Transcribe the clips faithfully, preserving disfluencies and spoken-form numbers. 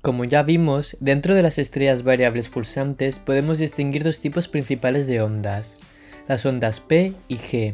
Como ya vimos, dentro de las estrellas variables pulsantes podemos distinguir dos tipos principales de ondas, las ondas P y G.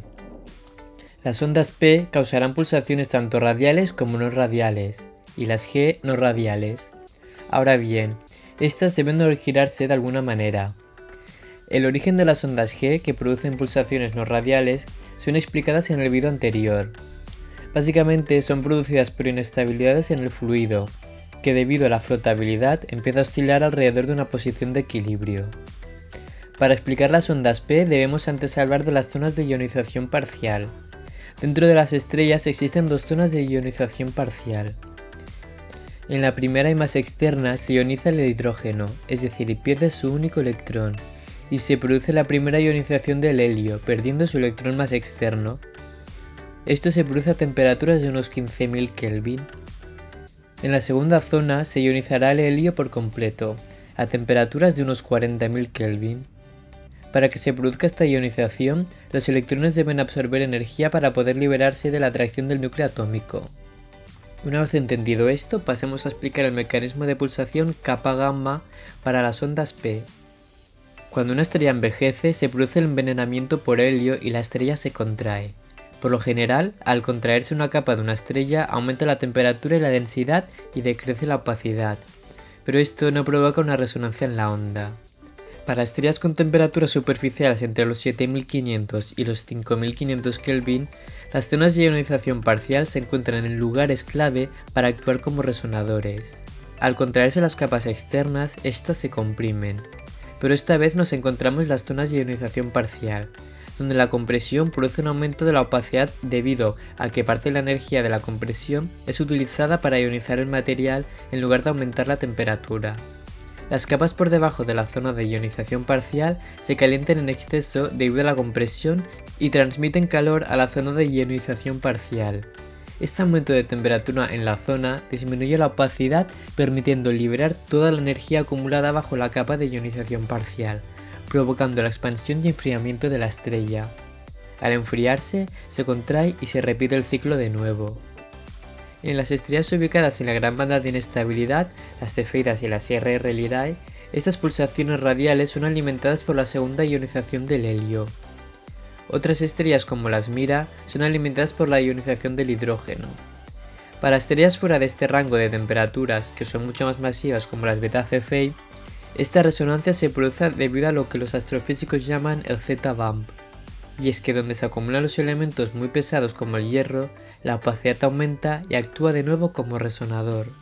Las ondas P causarán pulsaciones tanto radiales como no radiales, y las G no radiales. Ahora bien, estas deben originarse de alguna manera. El origen de las ondas G que producen pulsaciones no radiales son explicadas en el vídeo anterior. Básicamente son producidas por inestabilidades en el fluido, que debido a la flotabilidad empieza a oscilar alrededor de una posición de equilibrio. Para explicar las ondas P debemos antes hablar de las zonas de ionización parcial. Dentro de las estrellas existen dos zonas de ionización parcial. En la primera y más externa se ioniza el hidrógeno, es decir, pierde su único electrón, y se produce la primera ionización del helio, perdiendo su electrón más externo. Esto se produce a temperaturas de unos quince mil Kelvin. En la segunda zona se ionizará el helio por completo, a temperaturas de unos cuarenta mil Kelvin. Para que se produzca esta ionización, los electrones deben absorber energía para poder liberarse de la atracción del núcleo atómico. Una vez entendido esto, pasemos a explicar el mecanismo de pulsación kappa gamma para las ondas P. Cuando una estrella envejece, se produce el envenenamiento por helio y la estrella se contrae. Por lo general, al contraerse una capa de una estrella, aumenta la temperatura y la densidad y decrece la opacidad, pero esto no provoca una resonancia en la onda. Para estrellas con temperaturas superficiales entre los siete mil quinientos y los cinco mil quinientos Kelvin, las zonas de ionización parcial se encuentran en lugares clave para actuar como resonadores. Al contraerse las capas externas, estas se comprimen, pero esta vez nos encontramos en las zonas de ionización parcial, donde la compresión produce un aumento de la opacidad debido a que parte de la energía de la compresión es utilizada para ionizar el material en lugar de aumentar la temperatura. Las capas por debajo de la zona de ionización parcial se calientan en exceso debido a la compresión y transmiten calor a la zona de ionización parcial. Este aumento de temperatura en la zona disminuye la opacidad, permitiendo liberar toda la energía acumulada bajo la capa de ionización parcial, provocando la expansión y enfriamiento de la estrella. Al enfriarse, se contrae y se repite el ciclo de nuevo. En las estrellas ubicadas en la gran banda de inestabilidad, las cefeidas y las R R Lyrae, estas pulsaciones radiales son alimentadas por la segunda ionización del helio. Otras estrellas como las Mira son alimentadas por la ionización del hidrógeno. Para estrellas fuera de este rango de temperaturas, que son mucho más masivas como las Beta Cephei, esta resonancia se produce debido a lo que los astrofísicos llaman el Z-bump, y es que donde se acumulan los elementos muy pesados como el hierro, la opacidad aumenta y actúa de nuevo como resonador.